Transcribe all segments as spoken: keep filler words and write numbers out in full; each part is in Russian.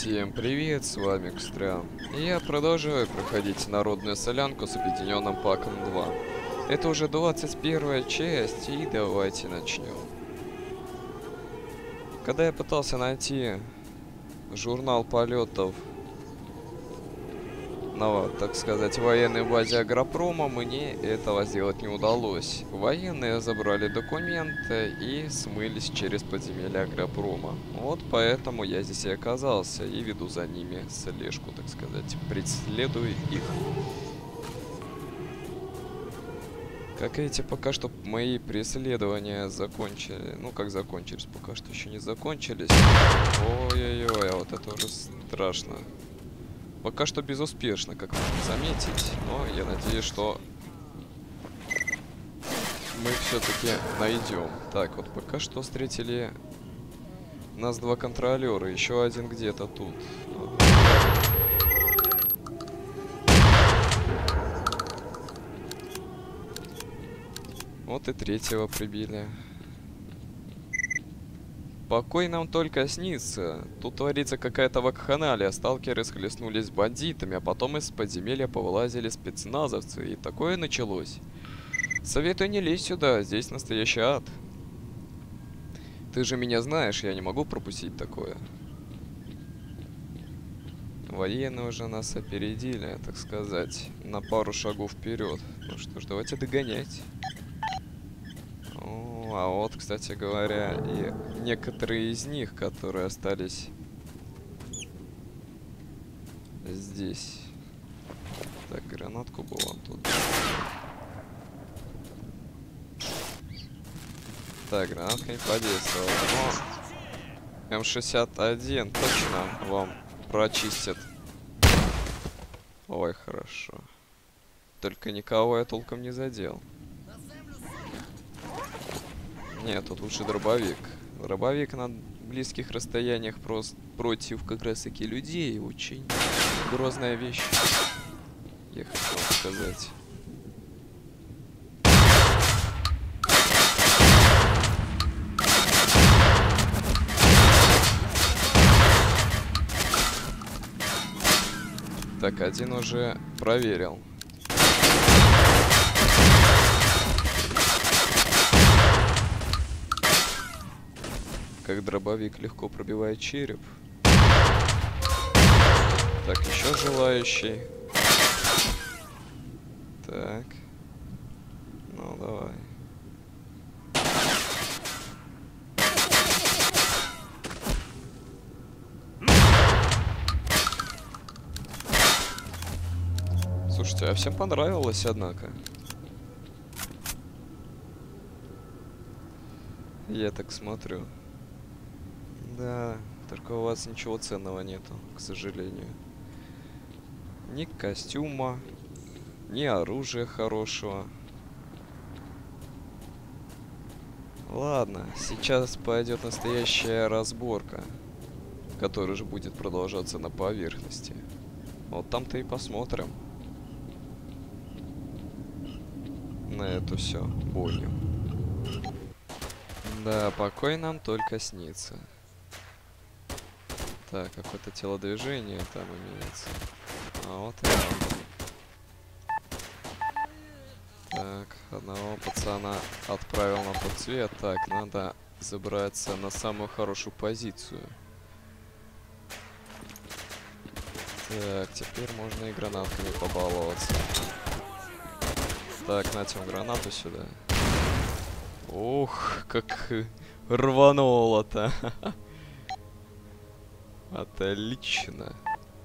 Всем привет, с вами Кстрян. И я продолжаю проходить народную солянку с объединенным паком два. Это уже двадцать первая часть, и давайте начнем. Когда я пытался найти журнал полетов на, так сказать, военной базе Агропрома, мне этого сделать не удалось. Военные забрали документы и смылись через подземелье Агропрома. Вот поэтому я здесь и оказался и веду за ними слежку, так сказать, преследую их. Как видите, пока что мои преследования закончили. Ну, как закончились, пока что еще не закончились. Ой-ой-ой, а вот это уже страшно. Пока что безуспешно, как можно заметить, но я надеюсь, что мы все-таки найдем. Так, вот пока что встретили нас два контролера, еще один где-то тут. Вот и третьего прибили. Покой нам только снится. Тут творится какая-то вакханалия. Сталкеры схлестнулись с бандитами, а потом из подземелья повылазили спецназовцы. И такое началось. Советую не лезть сюда, здесь настоящий ад. Ты же меня знаешь, я не могу пропустить такое. Военные уже нас опередили, так сказать, на пару шагов вперед. Ну что ж, давайте догонять. А вот, кстати говоря, и некоторые из них, которые остались здесь. Так, гранатку бы вон тут. Так, гранатка не подействовала. Но эм шестьдесят один точно вам прочистит. Ой, хорошо. Только никого я толком не задел. Нет, тут лучше дробовик. Дробовик на близких расстояниях просто против как раз таки людей очень грозная вещь. Я хочу вам сказать. Так, один уже проверил. Как дробовик легко пробивает череп. Так, еще желающий. Так. Ну, давай. Слушайте, а всем понравилось, однако. Я так смотрю. Да, только у вас ничего ценного нету, к сожалению. Ни костюма, ни оружия хорошего. Ладно, сейчас пойдет настоящая разборка, которая же будет продолжаться на поверхности. Вот там-то и посмотрим на эту все бойню. Да, покой нам только снится. Так, какое-то телодвижение там имеется. А вот и он. Так, одного пацана отправил на тот цвет. Так, надо забраться на самую хорошую позицию. Так, теперь можно и гранатками побаловаться. Так, натем гранату сюда. Ух, как рвануло-то. Отлично.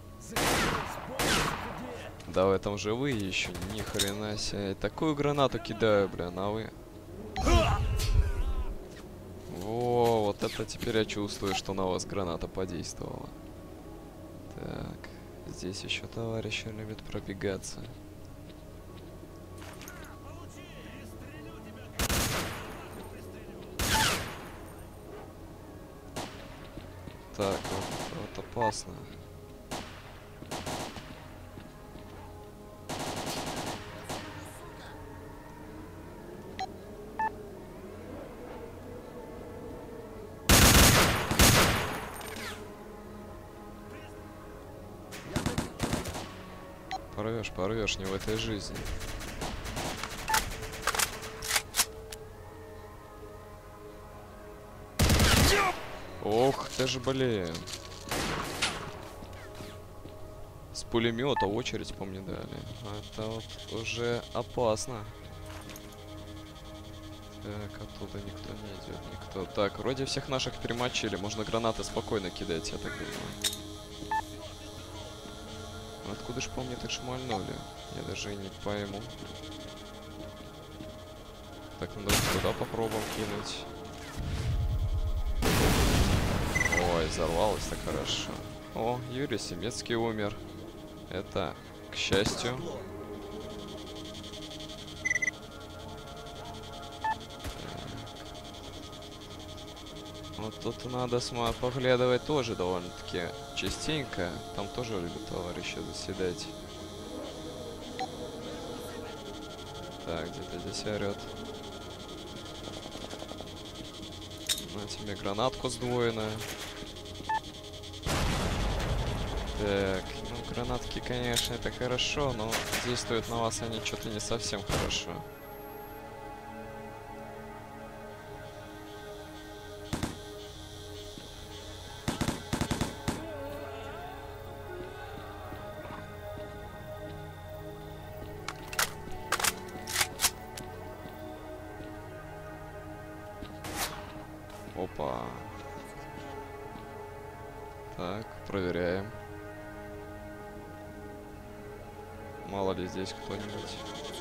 Да, в этом же вы еще ни хрена себе. Такую гранату кидаю, блин, а вы... Во, вот это теперь я чувствую, что на вас граната подействовала. Так, здесь еще товарищи любят пробегаться. Так, вот, вот опасно. порвешь, порвешь, не в этой жизни. Ох, ты же, блин. С пулемета очередь, помню, дали. Это вот уже опасно. Так, оттуда никто не идет, никто. Так, вроде всех наших перемочили. Можно гранаты спокойно кидать, я так думаю. Откуда ж помню, так шмальнули? Я даже и не пойму. Так, ну давайте туда попробуем кинуть. Ой, взорвалось так хорошо. О, Юрий Семецкий умер. Это, к счастью. Вот тут надо поглядывать тоже довольно-таки частенько. Там тоже любят товарищи заседать. Так, где-то здесь орёт. На тебе гранатку сдвоенную. Так, ну гранатки, конечно, это хорошо, но действуют на вас они что-то не совсем хорошо. Опа. Так, проверяем. Мало ли здесь кто-нибудь.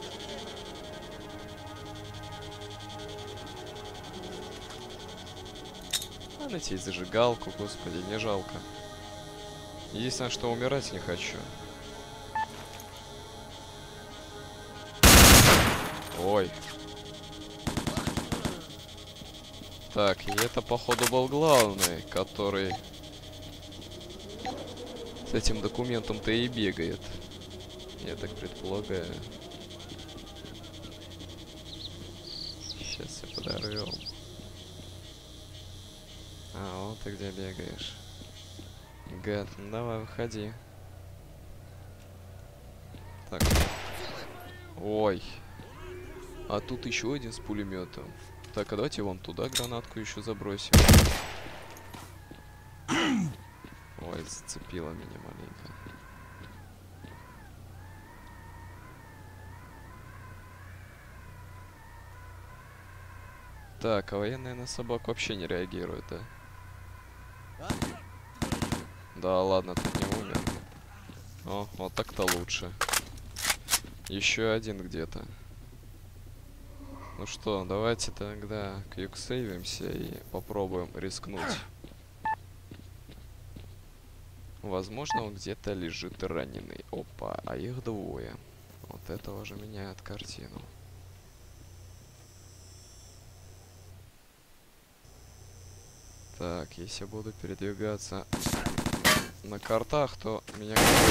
А найти зажигалку, господи, не жалко. Единственное, что умирать не хочу. Ой. Так, и это, походу, был главный, который с этим документом-то и бегает. Я так предполагаю. Сейчас все подорвем. А, вот ты где бегаешь. Гад, ну давай, выходи. Так. Ой. А тут еще один с пулеметом. Так, а давайте вон туда гранатку еще забросим. Ой, зацепила меня маленько. Так, а военные на собак вообще не реагируют, да? Да ладно, тут не умер. О, вот так-то лучше. Еще один где-то. Ну что, давайте тогда кьюксейвимся и попробуем рискнуть. Возможно, он где-то лежит раненый. Опа, а их двое. Вот это уже меняет картину. Так, если я буду передвигаться на картах, то меня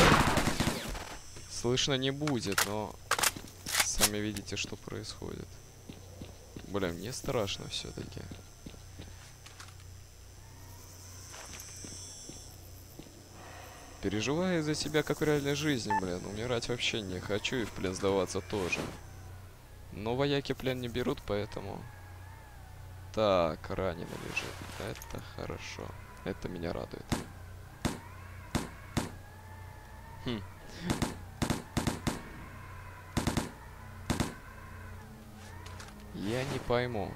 слышно не будет, но сами видите, что происходит. Блин, мне страшно все-таки. Переживаю за себя, как в реальной жизни, блин. Умирать вообще не хочу и в плен сдаваться тоже. Но вояки плен не берут, поэтому... Так, раненый лежит. Это хорошо. Это меня радует. Хм. Я не пойму.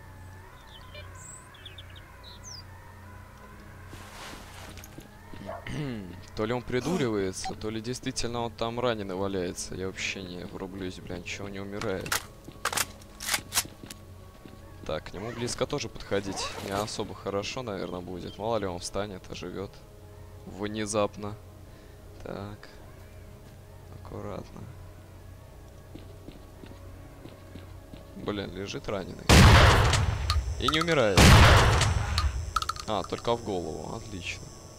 То ли он придуривается, то ли действительно он там раненый валяется. Я вообще не врублюсь, блин, ничего не умирает. Так, к нему близко тоже подходить не особо хорошо, наверное, будет. Мало ли он встанет, оживет. Внезапно. Так. Аккуратно. Блин, лежит раненый. И не умирает. А, только в голову. Отлично.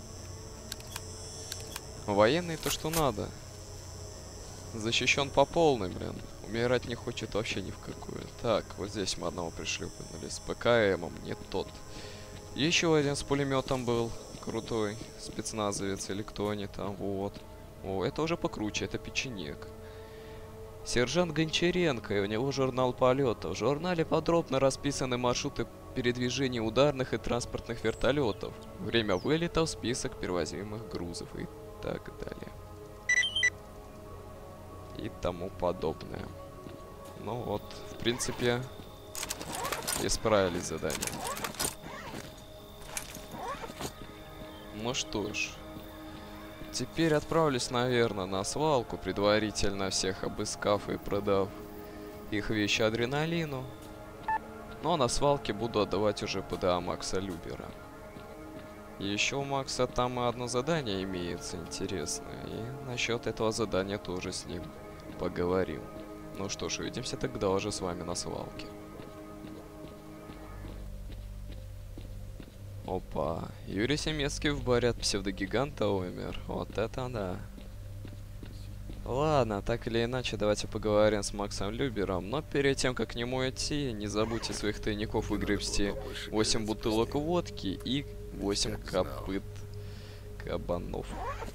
Военный то, что надо. Защищен по полной, блин. Умирать не хочет вообще ни в какую. Так, вот здесь мы одного пришлепнули. С ПКМом, не тот. Еще один с пулеметом был. Крутой спецназовец или кто они там. Вот. О, это уже покруче, это печенек. Сержант Гончаренко, и у него журнал полетов. В журнале подробно расписаны маршруты передвижения ударных и транспортных вертолетов, время вылетов, список перевозимых грузов и так далее. И тому подобное. Ну вот, в принципе, исправились задания. Ну что ж, теперь отправлюсь, наверное, на свалку, предварительно всех обыскав и продав их вещи адреналину. Ну а на свалке буду отдавать уже ПДА Макса Любера. И еще у Макса там одно задание имеется интересное, и насчет этого задания тоже с ним поговорим. Ну что ж, увидимся тогда уже с вами на свалке. Опа, Юрий Семецкий в баре от псевдогиганта умер. Вот это да. Ладно, так или иначе, давайте поговорим с Максом Любером. Но перед тем, как к нему идти, не забудьте своих тайников выгребсти восемь бутылок водки и восемь копыт кабанов.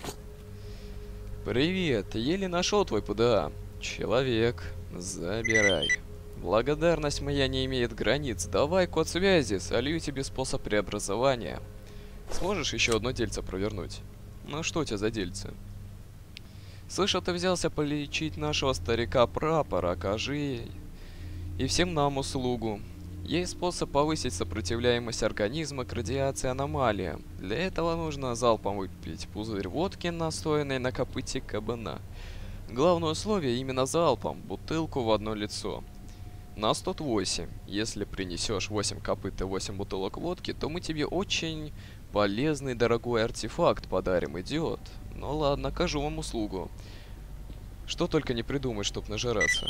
Привет, еле нашел твой ПДА. Человек, забирай. Благодарность моя не имеет границ. Давай код связи, солью тебе способ преобразования. Сможешь еще одно дельце провернуть? Ну что у тебя за дельце? Слышал, ты взялся полечить нашего старика Прапора, окажи и всем нам услугу. Есть способ повысить сопротивляемость организма к радиации аномалиям. Для этого нужно залпом выпить пузырь водки, настоянной на копыте кабана. Главное условие именно залпом, бутылку в одно лицо. Нас тут восемь. Если принесешь восемь копыт и восемь бутылок водки, то мы тебе очень полезный дорогой артефакт подарим, идиот. Ну ладно, окажу вам услугу. Что только не придумать, чтоб нажираться.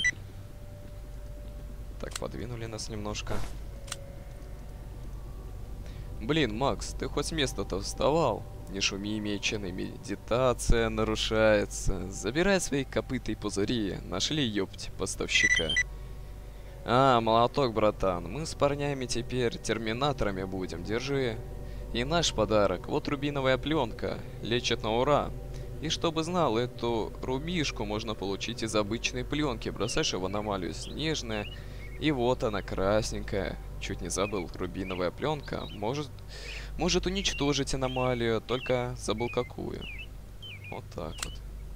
Так, подвинули нас немножко. Блин, Макс, ты хоть с места-то вставал? Не шуми, меченый, медитация нарушается. Забирай свои копыта и пузыри. Нашли, ёпть, поставщика. А, молоток, братан. Мы с парнями теперь терминаторами будем. Держи. И наш подарок. Вот рубиновая пленка. Лечит на ура. И чтобы знал, эту рубишку можно получить из обычной пленки. Бросаешь его в аномалию, снежная. И вот она, красненькая. Чуть не забыл. Рубиновая пленка. Может, может уничтожить аномалию. Только забыл какую. Вот так вот.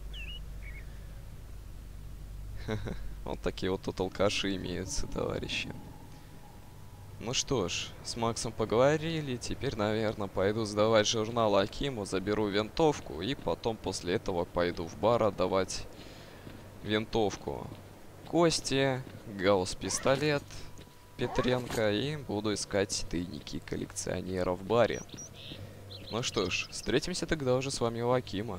Ха-ха. Вот такие вот тут алкаши имеются, товарищи. Ну что ж, с Максом поговорили. Теперь, наверное, пойду сдавать журнал Акиму, заберу винтовку. И потом после этого пойду в бар отдавать винтовку Кости, гаусс-пистолет Петренко. И буду искать тайники коллекционера в баре. Ну что ж, встретимся тогда уже с вами у Акима.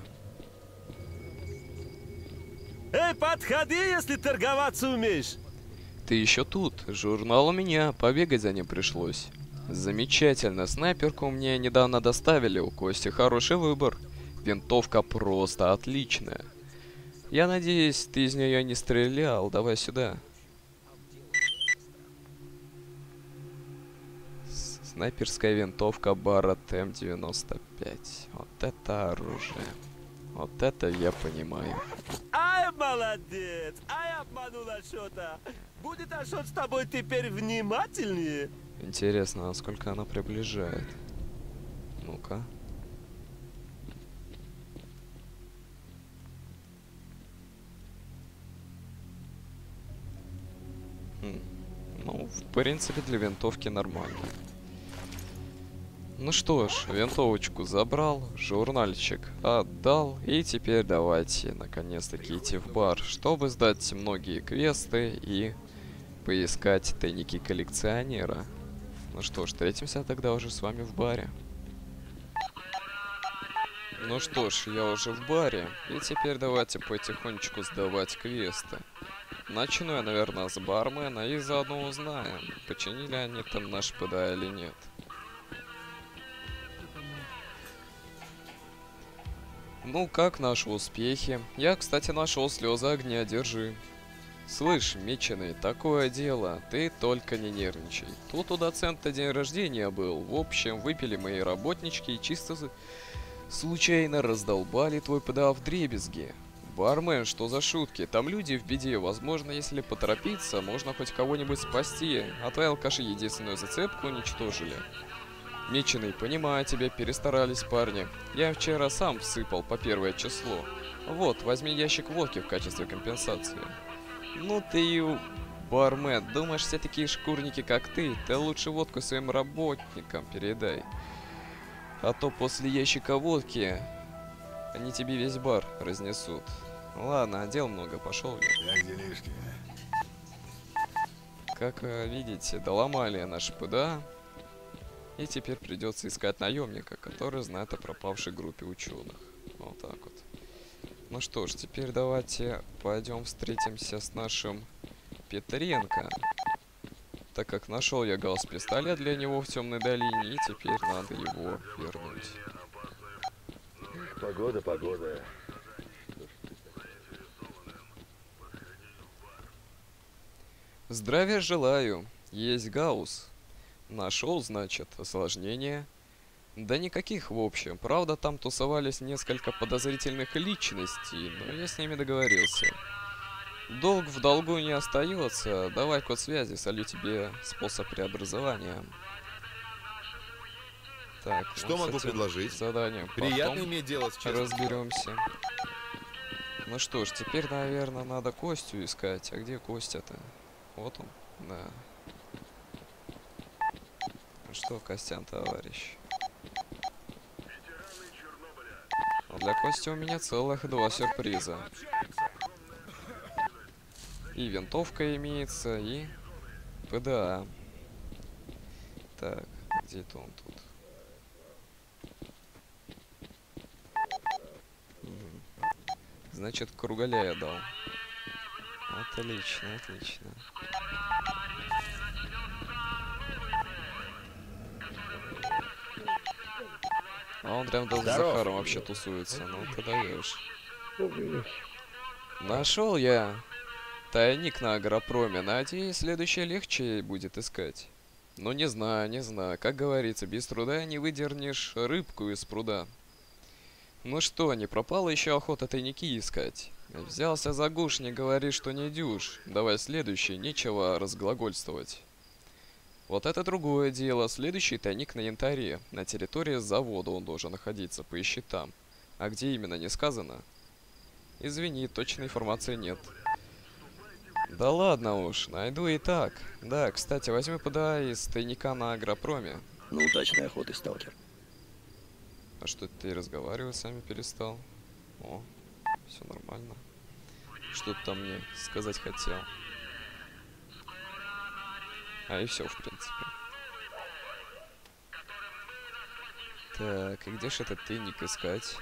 Эй, подходи, если торговаться умеешь. Ты еще тут? Журнал у меня, побегать за ним пришлось. Замечательно, снайперку мне недавно доставили, у Кости хороший выбор. Винтовка просто отличная. Я надеюсь, ты из нее не стрелял, давай сюда. Снайперская винтовка Барретт эм девяносто пять. Вот это оружие. Вот это я понимаю. Ай, молодец! Ай, обманул Ашота! Будет Ашот с тобой теперь внимательнее? Интересно, насколько она приближает? Ну-ка. Хм. Ну, в принципе, для винтовки нормально. Ну что ж, винтовочку забрал, журнальчик отдал, и теперь давайте наконец-таки идти в бар, чтобы сдать многие квесты и поискать тайники коллекционера. Ну что ж, встретимся тогда уже с вами в баре. Ну что ж, я уже в баре, и теперь давайте потихонечку сдавать квесты. Начну я, наверное, с бармена, и заодно узнаем, починили они там наш ПДА или нет. Ну, как наши успехи? Я, кстати, нашел слезы огня, держи. Слышь, меченый, такое дело, ты только не нервничай. Тут у доцента день рождения был. В общем, выпили мои работнички и чисто случайно раздолбали твой ПДА вдребезги. Бармен, что за шутки? Там люди в беде. Возможно, если поторопиться, можно хоть кого-нибудь спасти. А твои алкаши единственную зацепку уничтожили. Меченый, понимаю тебя, перестарались парни. Я вчера сам всыпал по первое число. Вот, возьми ящик водки в качестве компенсации. Ну ты и... Бармен, думаешь, все такие шкурники, как ты? Ты лучше водку своим работникам передай. А то после ящика водки они тебе весь бар разнесут. Ладно, дел много, пошел я. Как делишки? Как э, видите, доломали наш ПДА. И теперь придется искать наемника, который знает о пропавшей группе ученых. Вот так вот. Ну что ж, теперь давайте пойдем встретимся с нашим Петренко. Так как нашел я гаусс-пистолет для него в темной долине, и теперь надо его вернуть. Погода, погода. Здравия желаю. Есть гаусс. Нашел, значит, осложнение. Да никаких, в общем. Правда, там тусовались несколько подозрительных личностей, но я с ними договорился. Долг в долгу не остается. Давай код связи, солю тебе способ преобразования. Так, Что ну, могу с этим предложить? заданием Приятно потом иметь дело с честным. разберемся. Ну что ж, теперь, наверное, надо Костю искать. А где Костя-то? Вот он, да. Ну что, Костян, товарищ? А для Кости у меня целых два сюрприза. И винтовка имеется, и ПДА. Так, где-то он тут. Мгм. Значит, кругаля я дал. Отлично, отлично. А он прям даже с Здоров. Захаром вообще тусуется. Ну, ты даешь. Нашел я тайник на агропроме. Надеюсь, следующее легче будет искать. Ну, не знаю, не знаю. Как говорится, без труда не выдернешь рыбку из пруда. Ну что, не пропала еще охота тайники искать? Взялся за гуш, не говори, что не дюж. Давай следующий, нечего разглагольствовать. Вот это другое дело. Следующий тайник на янтаре. На территории завода он должен находиться, поищи там. А где именно, не сказано? Извини, точной информации нет. Да ладно уж, найду и так. Да, кстати, возьми ПДА из тайника на агропроме. Ну, удачной охоты, сталкер. А что ты разговаривать сами перестал? О, все нормально. Что ты там мне сказать хотел? А и все, в принципе. Так, и где же этот тайник искать?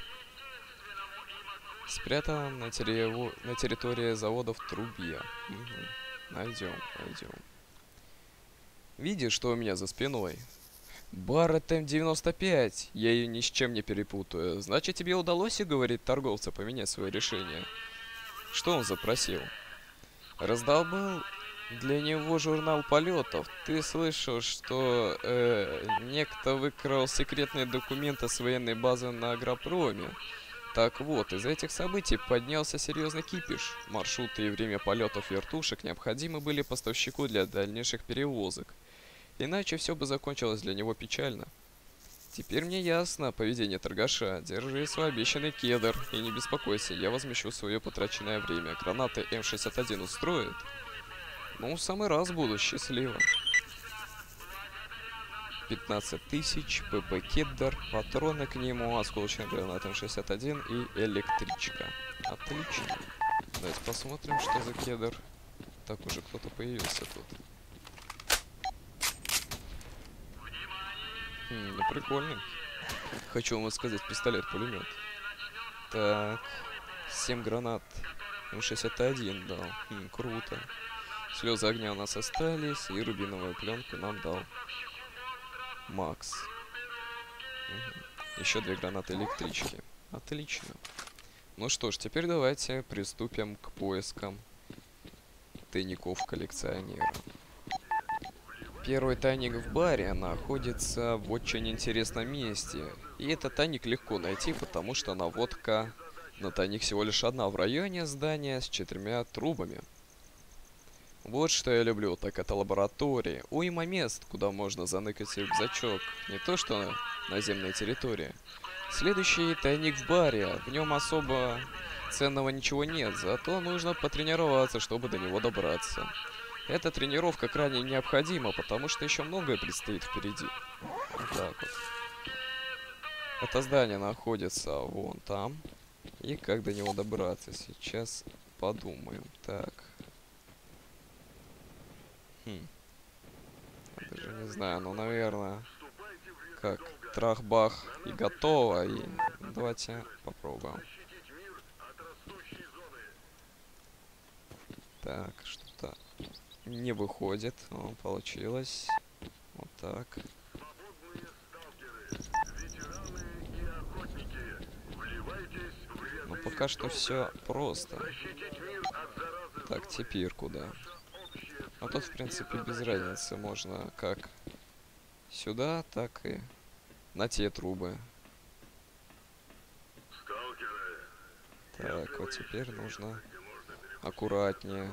Спрятан на, террио... на территории завода в трубе. Угу. Найдем, найдем. Видишь, что у меня за спиной? Барретт М девяносто пять. Я ее ни с чем не перепутаю. Значит, тебе удалось уговорить торговца поменять свое решение? Что он запросил? Раздолбал для него журнал полетов. Ты слышал, что э, некто выкрал секретные документы с военной базы на агропроме? Так вот, из-за этих событий поднялся серьезный кипиш. Маршруты и время полетов вертушек необходимы были поставщику для дальнейших перевозок. Иначе все бы закончилось для него печально. Теперь мне ясно поведение торгаша. Держи свой обещанный кедр и не беспокойся, я возмещу свое потраченное время. Гранаты М шестьдесят один устроит? Ну, в самый раз буду счастливо. пятнадцать тысяч, ПП кедр, патроны к нему, осколочная граната М шестьдесят один и электричка. Отлично. Давайте посмотрим, что за кедр. Так, уже кто-то появился тут. Хм, ну прикольный. Хочу вам сказать, пистолет-пулемет. Так, семь гранат. М шестьдесят один дал. Хм, круто. Слезы огня у нас остались, и рубиновую пленку нам дал Макс. Угу. Еще две гранаты электрички. Отлично. Ну что ж, теперь давайте приступим к поискам тайников коллекционера. Первый тайник в баре находится в очень интересном месте. И этот тайник легко найти, потому что наводка на тайник всего лишь одна в районе здания с четырьмя трубами. Вот что я люблю, так это лаборатории. Уйма мест, куда можно заныкать рюкзачок. Не то что на наземной территории. Следующий тайник в баре. В нем особо ценного ничего нет, зато нужно потренироваться, чтобы до него добраться. Эта тренировка крайне необходима, потому что еще многое предстоит впереди. Вот так вот. Это здание находится вон там. И как до него добраться? Сейчас подумаем. Так. Хм. Даже не знаю, ну, наверное, как трах-бах и готово. И давайте попробуем. Так, что-то не выходит. О, получилось. Вот так. Ну, пока что все просто. Так, теперь куда? А тут, в принципе, без разницы. Можно как сюда, так и на те трубы. Так, вот теперь нужно аккуратнее.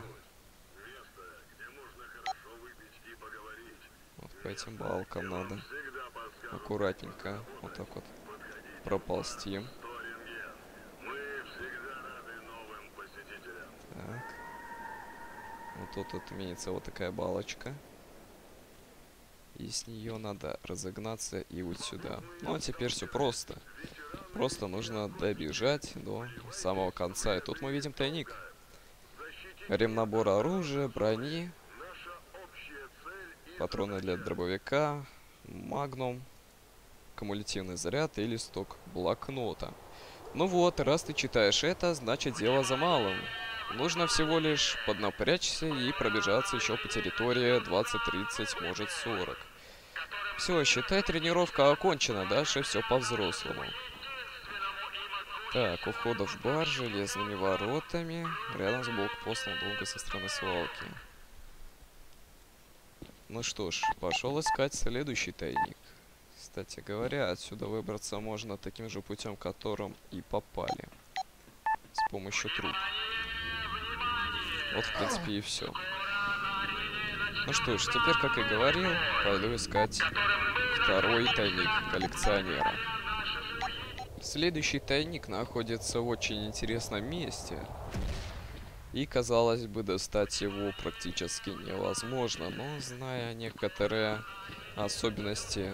Вот по этим балкам надо аккуратненько вот так вот проползти. Так. Вот тут вот имеется вот такая балочка. И с нее надо разогнаться и вот сюда. Ну а теперь все просто. Просто нужно добежать до самого конца. И тут мы видим тайник. Ремнабор оружия, брони, патроны для дробовика, магнум, кумулятивный заряд и листок блокнота. Ну вот, раз ты читаешь это, значит дело за малым. Нужно всего лишь поднапрячься и пробежаться еще по территории двадцать, тридцать, может сорок. Все, считай, тренировка окончена, дальше все по-взрослому. Так, у входа в бар железными воротами, рядом с блокпостом долго со стороны свалки. Ну что ж, пошел искать следующий тайник. Кстати говоря, отсюда выбраться можно таким же путем, которым и попали. С помощью труб. Вот, в принципе, и все. Ну что ж, теперь, как и говорил, пойду искать второй тайник коллекционера. Следующий тайник находится в очень интересном месте. И, казалось бы, достать его практически невозможно. Но, зная некоторые особенности,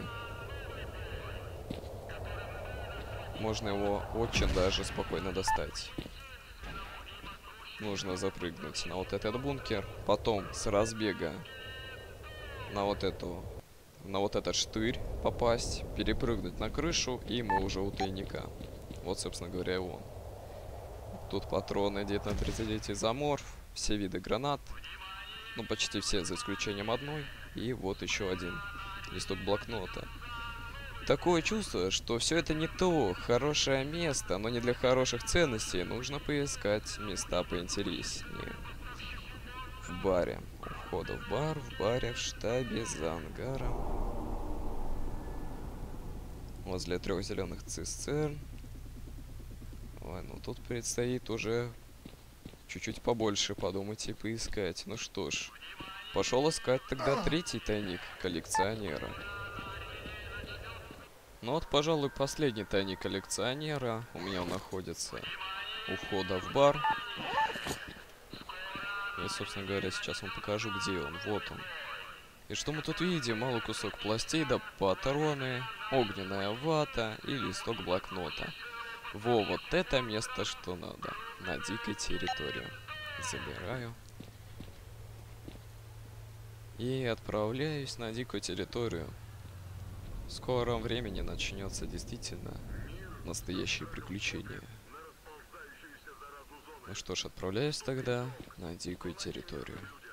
можно его очень даже спокойно достать. Нужно запрыгнуть на вот этот бункер, потом с разбега на вот эту, на вот этот штырь попасть, перепрыгнуть на крышу, и мы уже у тайника. Вот, собственно говоря, и он. Тут патроны девять на тридцать девять изоморф, все виды гранат, ну почти все, за исключением одной, и вот еще один листок блокнота. Такое чувство, что все это не то, хорошее место, но не для хороших ценностей. Нужно поискать места поинтереснее. В баре. У входа в бар, в баре, в штабе, за ангаром. Возле трех зеленых цистерн. Ой, ну тут предстоит уже чуть-чуть побольше подумать и поискать. Ну что ж, пошел искать тогда третий тайник коллекционера. Ну вот, пожалуй, последний тайник коллекционера. У меня он находится у входа в бар. И, собственно говоря, сейчас вам покажу, где он. Вот он. И что мы тут видим? Малый кусок пластей, да патроны, огненная вата и листок блокнота. Во, вот это место, что надо. На дикой территории. Забираю. И отправляюсь на дикую территорию. В скором времени начнется действительно настоящее приключение. Ну что ж, отправляюсь тогда на дикую территорию.